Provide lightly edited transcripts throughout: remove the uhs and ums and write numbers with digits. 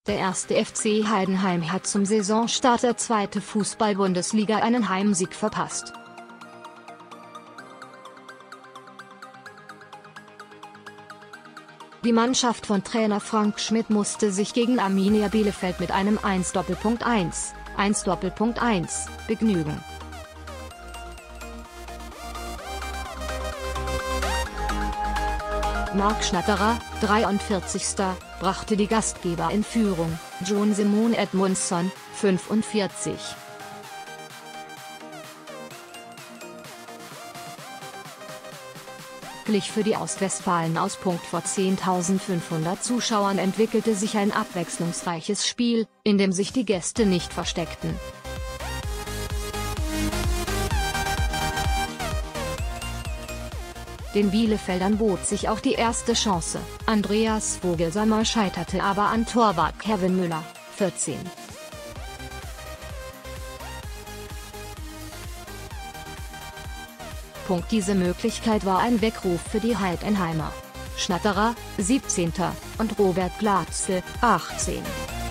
Der 1. FC Heidenheim hat zum Saisonstart der 2. Fußball-Bundesliga einen Heimsieg verpasst. Die Mannschaft von Trainer Frank Schmidt musste sich gegen Arminia Bielefeld mit einem 1:1 begnügen. Marc Schnatterer, 43., brachte die Gastgeber in Führung, John Simon Edmundsson, 45. Glich für die Ostwestfalen aus. Vor 10.500 Zuschauern entwickelte sich ein abwechslungsreiches Spiel, in dem sich die Gäste nicht versteckten. Den Bielefeldern bot sich auch die erste Chance, Andreas Vogelsammer scheiterte aber an Torwart Kevin Müller, 14. Diese Möglichkeit war ein Weckruf für die Heidenheimer. Schnatterer, 17. und Robert Glatzel, 18.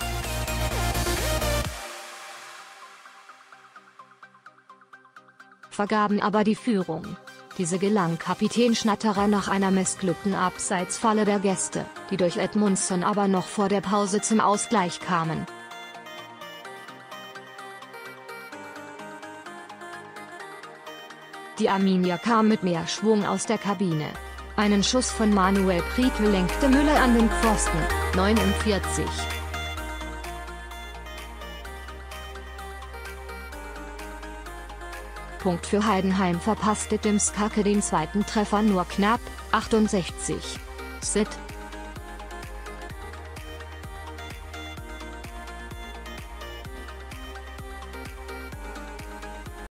Vergaben aber die Führung. Diese gelang Kapitän Schnatterer nach einer missglückten Abseitsfalle der Gäste, die durch Edmundsson aber noch vor der Pause zum Ausgleich kamen. Die Arminia kam mit mehr Schwung aus der Kabine. Einen Schuss von Manuel Prietl lenkte Müller an den Pfosten, 49. Für Heidenheim verpasste Tim Skake den zweiten Treffer nur knapp, 68. Sid